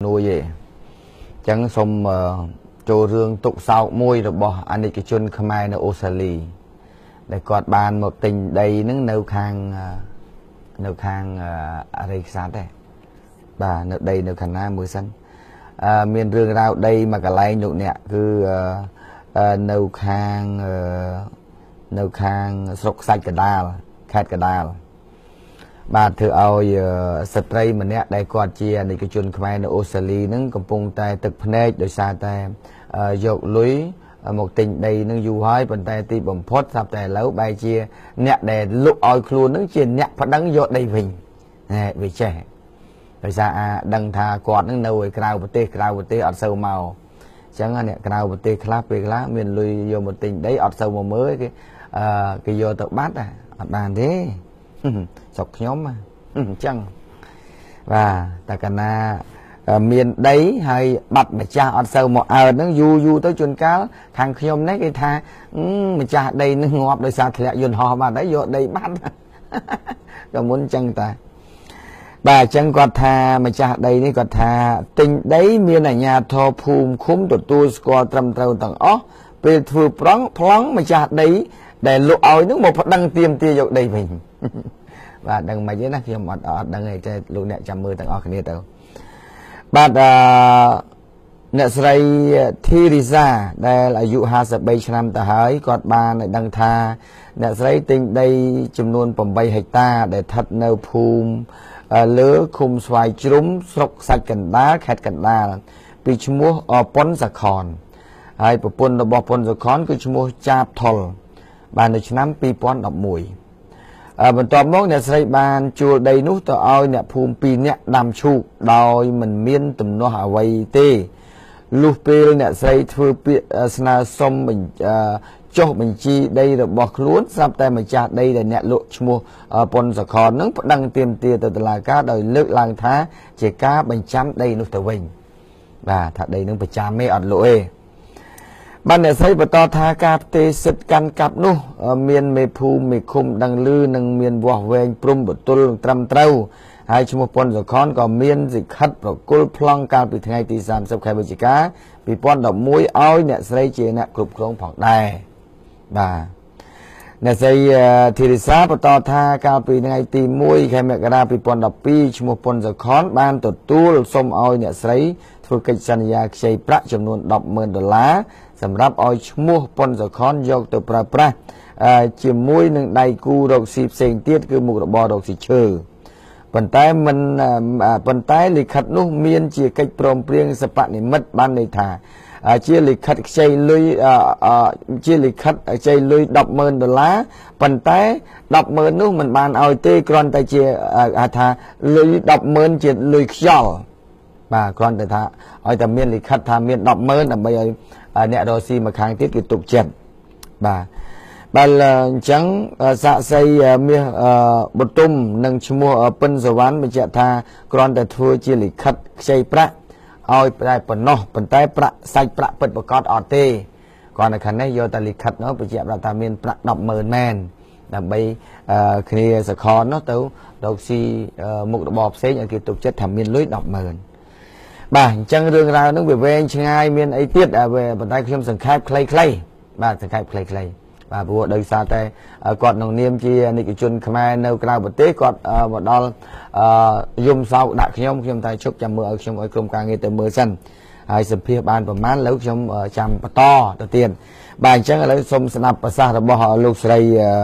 nuôi vậy chẳng xong trô rương tục sau môi rồi bỏ anh cái chân Khmerនៅ Australia ដែលគាត់បានមកទិញដីហ្នឹងនៅខាងអរិយសាស្ត្រដែរបាទនៅដីនៅខាងណាមួយសិនមានរឿងរ៉ាវដីមួយកន្លែងលោកអ្នកគឺនៅខាងស្រុកខ្សាច់កដាលខេត្តកដាលបាទធ្វើឲ្យស្ត្រីម្នាក់ដែលគាត់ជាអានិកជនខ្មែរនៅអូស្ត្រាលីហ្នឹងកំពុងតែទឹកភ្នែកដោយសារតែយកលុយមកទិញដីនឹងយូរហើយប៉ុន្តែទីបំផុតស្រាប់តែឥឡូវបែរជាអ្នកដែលលក់ឲ្យខ្លួននឹងជាអ្នកប្តឹងយកដីវិញវាចេះដោយសារដឹងថាគាត់នឹងនៅឯក្រៅប្រទេសអត់សូវមកអញ្ចឹងអ្នកក្រៅប្រទេសខ្លះពេលខ្លះមានលុយយកមកទិញដីអត់សូវមកមើលគេយកទៅបាត់អត់បានទេស្រុកខ្ញុំអញ្ចឹងបាទតែកាលណាមានដីហើយបាត់ម្ចាស់អត់សូវមកអើតហ្នឹងយូរទៅជួនកាលខាងខ្ញុំនេះគេថាម្ចាស់ដីនឹងងាប់ដោយសារធ្លាក់យន្តហោះបាត់ហើយយកដីបាត់ក៏មុនអញ្ចឹងតាបាទអញ្ចឹងគាត់ថាម្ចាស់ដីនេះគាត់ថាទិញដីមានអាជ្ញាធរភូមិឃុំទទួលស្គាល់ត្រឹមត្រូវទាំងអស់ពេលធ្វើប្លង់ម្ចាស់ដីដែលលក់ឲ្យនឹងមកប្តឹងទាមទារយកដីវិញបាទដឹងមិនទេណាខ្ញុំអត់ដឹងទេតែលោកអ្នកចាំមើលទាំងអស់គ្នាទៅបាទអ្នកស្រីធីរីសាដែលអាយុ53ឆ្នាំទៅហើយគាត់បានឲ្យដឹងថាអ្នកស្រីទិញដីចំនួន8ហិកតាដែលស្ថិតនៅភូមិលើឃុំស្វាយជ្រុំស្រុកខ្សាច់កណ្ដាលខេត្តកណ្ដាលពីឈ្មោះប៉ុនសខនហើយប្រពន្ធរបស់ប៉ុនសខនគឺឈ្មោះចាបថុលបាននៅឆ្នាំ2011បន្ទាប់មកអ្នកស្រីបានជួលដីនោះទៅឲ្យអ្នកភូមិ2នាក់ដាំឈូកដោយមិនមានទំនាស់អ្វីទេលុះពេលអ្នកស្រីធ្វើពាក្យស្នើសុំចុះបញ្ជីដីរបស់ខ្លួនស្រាប់តែម្ចាស់ដីដែលអ្នកលក់ឈ្មោះប៉ុនសខននឹងប្តឹងទាមទារទៅតុលាការដោយលើកឡើងថាជាការបញ្ចាំដីនោះទៅវិញបាទថាដីនឹងប្រចាំទេអត់លក់ទេបានអ្នកស្រីបន្តថាការផ្ទេរសិទ្ធិកាន់កាប់នោះមានមេភូមិមេឃុំដឹងឮនិងមានវាស់វែងព្រំបទល់ត្រឹមត្រូវហើយឈ្មោះប៉ុនសខនក៏មានសិក្ខិតប្រគល់ប្លង់កាលពីថ្ងៃទី30ខែវិច្ឆិកា2011ឲ្យអ្នកស្រីជាអ្នកគ្រប់គ្រងផងដែរបាទអ្នកស្រីធីរិសាបន្តថាកាលពីថ្ងៃទី1ខែមករា2012ឈ្មោះប៉ុនសខនបានទទួលសុំឲ្យអ្នកស្រីធ្វើកិច្ចសន្យាខ្ចីប្រាក់ចំនួន$10,000សម្រាប់ឲ្យឈ្មោះប៉ុនសខនយកទៅប្រើប្រាស់ជាមួយនឹងដៃគូរកស៊ីផ្សេងទៀតគឺមុខរបររកស៊ីឈើប៉ុន្តែលិខិតនោះមានជាកិច្ចព្រមព្រៀងសិប្បនិមិត្តបានន័យថាជាលិខិតខ្ចីលុយជាលិខិតខ្ចីលុយ$10,000ប៉ុន្តែ$10,000នោះមិនបានឲ្យទេគ្រាន់តែជាថាលុយ$10,000ជាលុយខ្យល់បាទគ្រាន់តែថាឲ្យតែមានលិខិតថាមាន$10,000ដើម្បីឲ្យអ្នករកស៊ីមកខាងទៀតគេទុកចិត្តបាទបើអញ្ចឹងសាក់សីមាសបតុមនិងឈ្មោះពិនសវណ្ណបញ្ជាក់ថាគ្រាន់តែធ្វើជាលិខិតខ្ចីប្រាក់ឲ្យតែប៉ុណ្ណោះប៉ុន្តែប្រាក់សាច់ប្រាក់ពិតប្រាកដអត់ទេគ្រាន់តែខាងនេះយកតែលិខិតនោះបញ្ជាក់ថាមានប្រាក់$10,000មែនដើម្បីគ្នាសខននោះទៅរកស៊ីមុខរបរផ្សេងឲ្យគេទុកចិត្តថាមានលុយ$10,000បាទអញ្ចឹងរឿងរ៉ាវហ្នឹងវាវែងឆ្ងាយមានអីទៀតប៉ុន្តែខ្ញុំសង្ខេបខ្លីៗបាទសង្ខេបខ្លីៗបាទព្រោះដោយសារតែគាត់ក្នុងនាមជានិកជនខ្មែរនៅក្រៅប្រទេសគាត់មកដល់យំសោកដាក់ខ្ញុំតែជប់ចាំមើលឲ្យខ្ញុំឲ្យក្រុមការងារទៅមើលសិនហើយសម្ភាសបានប្រហែលឥឡូវខ្ញុំចាំបន្តទៅទៀតបាទអញ្ចឹងឥឡូវសូមស្ដាប់ប្រសាសន៍របស់លោកស្រី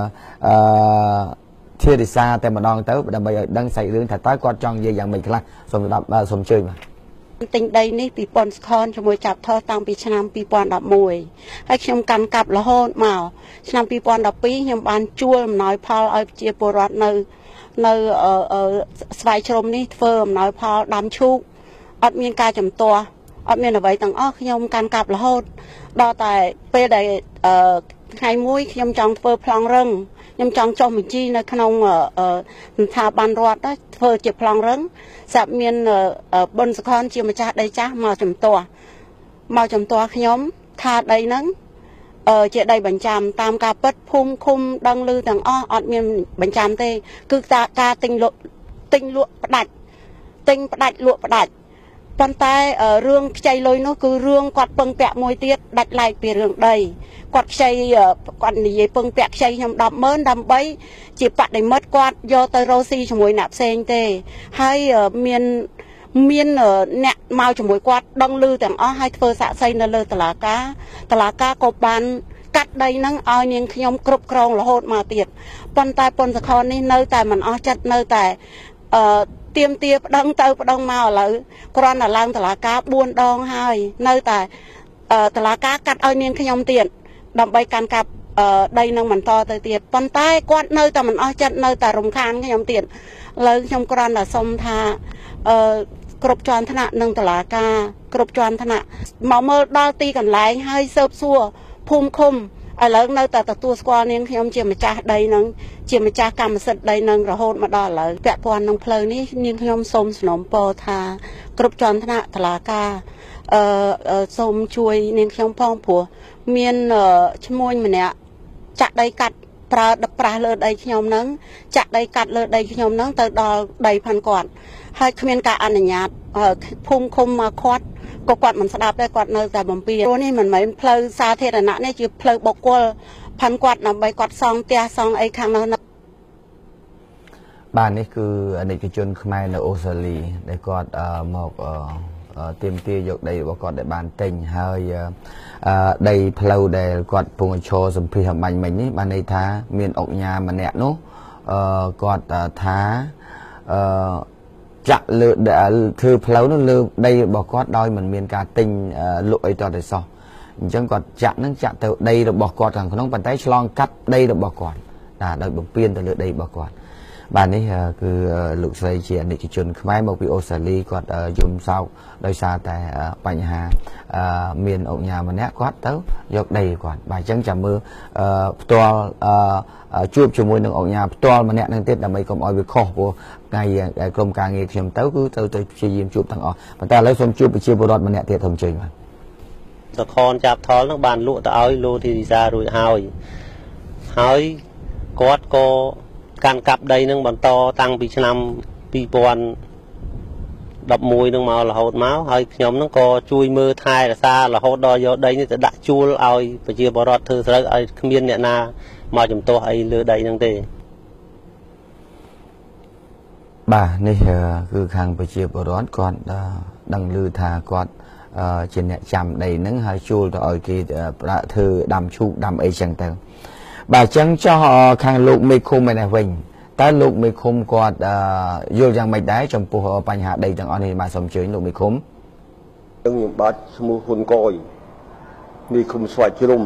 ធារិសាតែម្ដងទៅដើម្បីឲ្យដឹងសាច់រឿងថាតើគាត់ចង់និយាយយ៉ាងម៉េចខ្លះសូមស្ដាប់សូមជឿបាទទិញដីនេះពីប៉ុនសខនជាមួយចាប់ថតតាំងពីឆ្នាំ2011ហើយខ្ញុំកាន់កាប់រហូតមកឆ្នាំ2012ខ្ញុំបានជួលអំណោយផលឲ្យប្រជាពលរដ្ឋនៅស្វាយជ្រុំនេះធ្វើអំណោយផលដាំឈូកអត់មានការចំទាស់អត់មានអ្វីទាំងអស់ខ្ញុំកាន់កាប់រហូតដល់តែពេលដែលថ្ងៃមួយខ្ញុំចង់ធ្វើប្លង់រឹងខ្ញុំចង់ចុះបញ្ជីនៅក្នុងស្ថាប័នរដ្ឋធ្វើជាប្លង់រឹងស្រាប់មានបុនសខនជាម្ចាស់ដីចាស់មកចំទាស់ខ្ញុំថាដីហ្នឹងជាដីបញ្ចាំតាមការពិតភូមិឃុំដឹងឮទាំងអស់អត់មានបញ្ចាំទេគឺការទិញលក់ផ្ដាច់លក់ផ្ដាច់ប៉ុន្តែរឿងខ្ចីលុយនោះគឺរឿងគាត់ពឹងពាក់មួយទៀតដាច់ឡែកពីរឿងដីគាត់ខ្ចីគាត់និយាយពឹងពាក់ខ្ចីខ្ញុំ 100000 ដើម្បីជាបដិមិត្តគាត់យកទៅរកស៊ីជាមួយអ្នកផ្សេងទេហើយមានអ្នកមកជាមួយគាត់ដឹងឮទាំងអស់ហើយធ្វើសាកសីនៅលើតុលាការក៏បានកាត់ដីហ្នឹងឲ្យនាងខ្ញុំគ្រប់គ្រងរហូតមកទៀតប៉ុន្តែប៉ុនសខននេះនៅតែមិនអស់ចិត្តនៅតែទៀមទាប្តឹងទៅប្តឹងមកឥឡូវគ្រាន់តែឡើងតុលាការ4 ដងហើយនៅតែតុលាការកាត់ឲ្យនាងខ្ញុំទៀតដើម្បីកាន់កាប់ដីនឹងបន្តទៅទៀតប៉ុន្តែគាត់នៅតែមិនអស់ចិត្តនៅតែរំខានខ្ញុំទៀតឥឡូវខ្ញុំគ្រាន់តែសុំថាគ្រប់ជាន់ថ្នាក់នឹងតុលាការគ្រប់ជាន់ថ្នាក់មកមើលដល់ទីកន្លែងហើយស៊ើបសួរភូមិឃុំឥឡូវនៅតែទទួលស្គាល់នាងខ្ញុំជាម្ចាស់ដីនឹងជាម្ចាស់កម្មសិទ្ធិដីនឹងរហូតមកដល់ឥឡូវពាក់ព័ន្ធនឹងផ្លូវនេះនាងខ្ញុំសូមសំណូមពរថាគ្រប់ជាន់ថ្នាក់តុលាការសូមជួយនាងខ្ញុំផងព្រោះមានឈ្មោះម្នាក់ចាក់ដីកាត់ប្រាស់លើដីខ្ញុំហ្នឹងចាក់ដីកាត់លើដីខ្ញុំហ្នឹងទៅដល់ដីផាន់គាត់ហើយគ្មានការអនុញ្ញាតភូមិឃុំមកគាត់ក៏គាត់មិនស្ដាប់ដែរគាត់នៅតែបំពេញព្រោះនេះមិនមែនផ្លូវសាធារណៈនេះជាផ្លូវបុគ្គលផាន់គាត់ដើម្បីគាត់សង់ផ្ទះសង់អីខាងនោះបាទនេះគឺអនិច្ចជនខ្មែរនៅអូស្ត្រាលីដែលគាត់មកទៀមទាយកដីរបស់គាត់ដែលបានទិញហើយដីផ្លូវដែលគាត់ពងឈរសម្ភារបាញ់មិញនេះបានន័យថាមានអុកញ៉ាម្នាក់នោះគាត់ថាចាក់លើធ្វើផ្លូវនោះលើដីរបស់គាត់ដោយមិនមានការទិញលក់អីតទៅសោះអញ្ចឹងគាត់ចាក់នឹងចាក់ទៅដីរបស់គាត់ខាងក្នុងប៉ុន្តែឆ្លងកាត់ដីរបស់គាត់ដោយបំពេញទៅលើដីរបស់គាត់បាទនេះគឺលោកស្រីជាអនិច្ចជនខ្មែរមកពីអូស្ត្រាលីគាត់យំសោកដោយសារតែបញ្ហាមានអុកញ៉ាម្នាក់គាត់ទៅយកដីគាត់បាទអញ្ចឹងចាំមើលផ្ទាល់ជួបជាមួយនឹងអុកញ៉ាផ្ទាល់ម្នាក់នឹងទៀតដើម្បីកុំឲ្យវាខុសព្រោះថ្ងៃក្រុមការងារខ្ញុំទៅគឺទៅព្យាយាមជួបទាំងអស់ប៉ុន្តែឥឡូវសូមជួបប្រជាពលរដ្ឋម្នាក់ទៀតសូមអញ្ជើញបាទសខនចាប់ថលនឹងបានលក់ទៅឲ្យលោកធីរីសារួចហើយគាត់ក៏កាន់កាប់ដីនឹងបន្តតាំងពីឆ្នាំ2011នឹងមករហូតមកហើយខ្ញុំនឹងក៏ជួយមើលថែរក្សារហូតដល់យកដីនេះទៅដាក់ជួលឲ្យប្រជាពលរដ្ឋធ្វើស្រូវឲ្យគ្មានអ្នកណាមកជំទាស់អីលើដីនឹងទេបាទនេះគឺខាងប្រជាពលរដ្ឋគាត់ដឹងឮថាគាត់ជាអ្នកចាំដីហ្នឹងហើយជួលទៅឲ្យគេធ្វើដាំឈូកដាំអីចឹងទៅបាទអញ្ចឹងចោះខាងលោកមេឃុំឯនេះវិញតើលោកមេឃុំគាត់យល់យ៉ាងម៉េចដែរចំពោះបញ្ហាដីទាំងអស់នេះបាទសូមអញ្ជើញលោកមេឃុំខ្ញុំបាទឈ្មោះហ៊ុនកយមេឃុំស្វាយជ្រុំ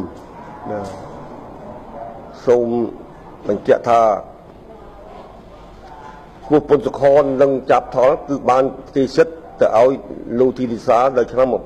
សូមបញ្ជាក់ថាពួកពន្ធសខននឹងចាប់ថលគឺបានទីសិទ្ធទៅឲ្យលោកធីរីសានៅឆ្នាំ2011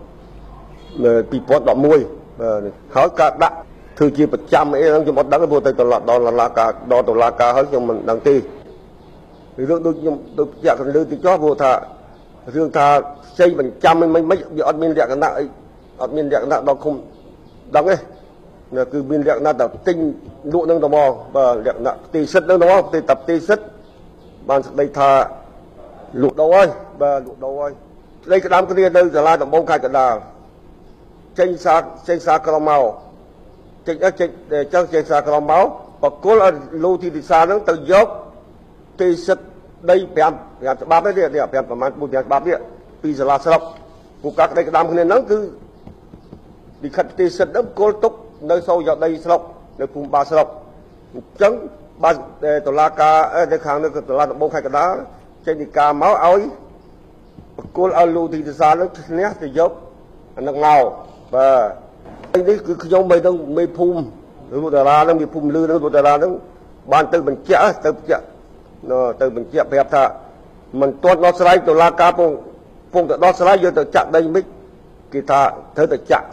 ហើយការដាក់ធ្វើជាប្រចាំអីហ្នឹងខ្ញុំអត់ដឹងព្រោះទៅដល់តុលាការហើយខ្ញុំមិនដឹងទេរឿងដូចខ្ញុំទៅបញ្ជាក់លើទីចោះព្រោះថារឿងថាផ្សេងបញ្ចាំមិនវាអត់មានលក្ខណៈអីអត់មានលក្ខណៈដល់គុំដឹងទេគឺមានលក្ខណៈតែទិញលក់នឹងទៅមកបាទលក្ខណៈផ្ទៃសិទ្ធនឹងទៅមកផ្ទៃតាផ្ទៃសិទ្ធបានស្ដីថាលក់ដូរហើយបាទលក់ដូរហើយស្ដីក្តាមគ្នានៅសាលាដំបងខេត្តកណ្ដាលចេញសារក្រមមកចេញសារក្រមមកបកគលឲ្យលោកទីវិសានឹងទៅយកទីសិទ្ធដី5ច្បាប់ទេ5ប្រមាណ4 5ច្បាប់នេះពីសាលាស្រុកពួកកាក្តីក្តាមគ្នាហ្នឹងគឺលិខិតទីសិទ្ធហ្នឹងគលទុកនៅសោយកដីស្រុកនៅភូមិបាស្រុកអញ្ចឹងបានតុលាការនៅខាងនៅតុលាដំបងខេត្តកណ្ដាលចេញដីកាមកឲ្យបកគលឲ្យលោកទីវិសានឹងឈ្នះទៅយកអានឹងមកបាទនេះគឺខ្ញុំមិនដឹងមេភូមិឬតារានឹងមេភូមិលឺនឹងតារានឹងបានទៅបញ្ជាក់ប្រាប់ថាមិនទាន់ដោះស្រាយតុលាការពងទៅដោះស្រាយយកទៅចាក់ដីមិនគេថាត្រូវទៅចាក់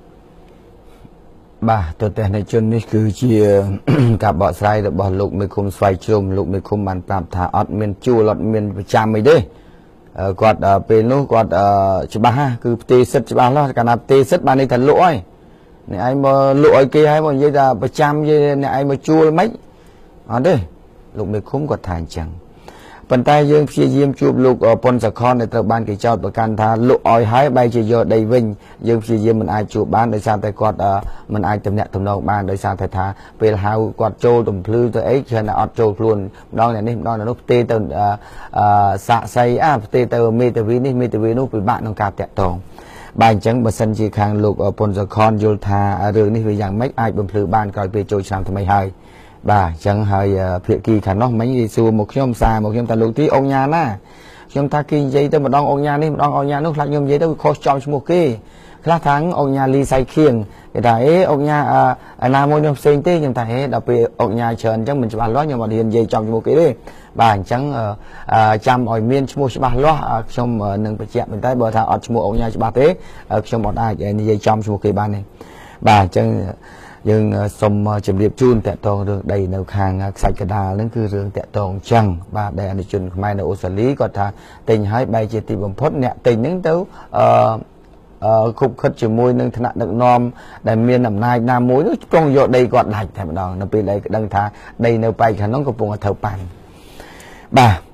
បាទទស្សនិកជននេះគឺជាការបកស្រាយរបស់លោកមេឃុំស្វាយជ្រុំលោកមេឃុំបានប្រាប់ថាអត់មានជួលអត់មានប្រចាំអីទេគាត់ពេលនោះគាត់ច្បាស់គឺផ្ទេរសិទ្ធច្បាស់ឡាស់កាលណាផ្ទេរសិទ្ធបានន័យថាលក់ហើយអ្នកឯងមកលក់ឲ្យគេហើយមកនិយាយថាប្រចាំនិយាយអ្នកឯងមកជួលមិនអត់ទេលោកមេឃុំគាត់ថាអញ្ចឹងប៉ុន្តែយើងព្យាយាមជួបលោកប៉ុនសខនដែលត្រូវបានគេចោទប្រកាន់ថាលោកឲ្យហើយបែរជាយកដីវិញយើងព្យាយាមមិនអាចជួបបានដោយសារតែគាត់មិនអាចទំនាក់ទំនងបានដោយសារតែថាពេលហៅគាត់ចូលទំភ្លឺទៅអីគ្រាន់តែអត់ចូលខ្លួនម្ដងនេះម្ដងនោះផ្ទេទៅសាក់សៃផ្ទេទៅមេតាវីនេះមេតាវីនោះពិបាកក្នុងការតាក់ទងបាទអញ្ចឹងបើសិនជាខាងលោកប៉ុនសខនយល់ថារឿងនេះវាយ៉ាងម៉េចអាចបំភ្លឺបានក្រោយពេលចូលឆ្នាំថ្មីហើយបាទអញ្ចឹងហើយភាគីខាងនោះមិញគេសួរមកខ្ញុំសារមកខ្ញុំថាលោកទីអង្គញាណាខ្ញុំថាគេនិយាយទៅម្ដងអង្គញានេះម្ដងអង្គញានោះខ្លាចខ្ញុំនិយាយទៅខុសចំឈ្មោះគេខ្លះថាអង្គញាលីសៃខៀងគេថាអង្គញាណាមួយខ្ញុំផ្សេងទេខ្ញុំថាដល់ពេលអង្គញាច្រើនអញ្ចឹងមិនច្បាស់លាស់ខ្ញុំអត់ហ៊ាននិយាយចំឈ្មោះគេទេបាទអញ្ចឹងចាំឲ្យមានឈ្មោះច្បាស់លាស់ខ្ញុំនឹងបញ្ជាក់ប៉ុន្តែបើថាអត់ឈ្មោះអង្គញាច្បាស់ទេខ្ញុំអត់អាចនិយាយចំឈ្មោះគេបានទេបាទអញ្ចឹងយើងសូមជម្រាបជូនតកតងរឿងដីនៅខាងខ្សាច់កដាលហ្នឹងគឺរឿងតកតងចឹងបាទដែលអនុជនខ្មែរនៅអូស្ត្រាលីគាត់ថាទិញហើយបែរជាទីបំផុតអ្នកទិញហ្នឹងទៅគប់ខិតជាមួយនឹងថ្នាក់ដឹកនាំដែលមានអំណាចណាមួយនោះប្រុងយកដីគាត់ដាច់តែម្ដងនៅពេលដែលដឹងថាដីនៅប៉ែកខាងនោះកំពុងតែត្រូវប៉ាន់បាទ